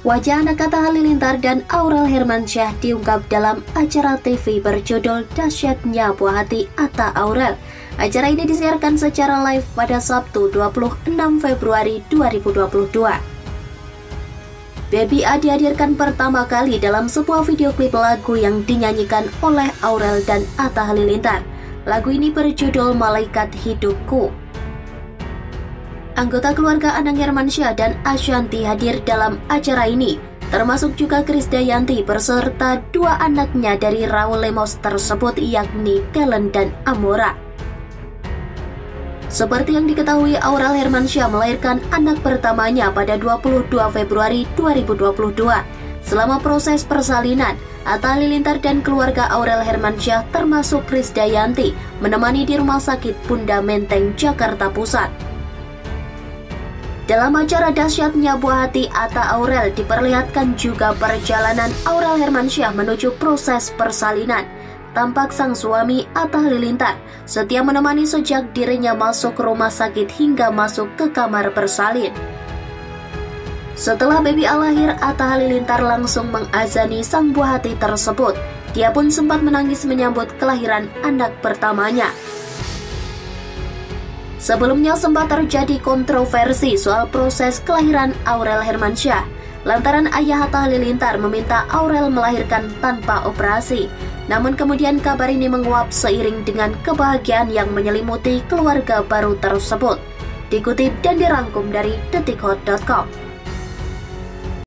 Wajah anak Atta Halilintar dan Aurel Hermansyah diungkap dalam acara TV berjudul Dahsyatnya Buah Hati Atta Aurel. Acara ini disiarkan secara live pada Sabtu 26 Februari 2022. Baby A dihadirkan pertama kali dalam sebuah video klip lagu yang dinyanyikan oleh Aurel dan Atta Halilintar. Lagu ini berjudul Malaikat Hidupku. Anggota keluarga Anang Hermansyah dan Ashanty hadir dalam acara ini, termasuk juga Krisdayanti beserta dua anaknya dari Raul Lemos tersebut, yakni Kellen dan Amora. Seperti yang diketahui, Aurel Hermansyah melahirkan anak pertamanya pada 22 Februari 2022. Selama proses persalinan, Atta Halilintar dan keluarga Aurel Hermansyah termasuk Krisdayanti menemani di Rumah Sakit Bunda Menteng, Jakarta Pusat. Dalam acara Dahsyatnya Buah Hati Atta Aurel diperlihatkan juga perjalanan Aurel Hermansyah menuju proses persalinan. Tampak sang suami Atta Halilintar setia menemani sejak dirinya masuk rumah sakit hingga masuk ke kamar bersalin. Setelah baby A lahir, Atta Halilintar langsung mengazani sang buah hati tersebut. Dia pun sempat menangis menyambut kelahiran anak pertamanya. Sebelumnya sempat terjadi kontroversi soal proses kelahiran Aurel Hermansyah, lantaran ayah Atta Halilintar meminta Aurel melahirkan tanpa operasi. Namun kemudian kabar ini menguap seiring dengan kebahagiaan yang menyelimuti keluarga baru tersebut. Dikutip dan dirangkum dari detikhot.com.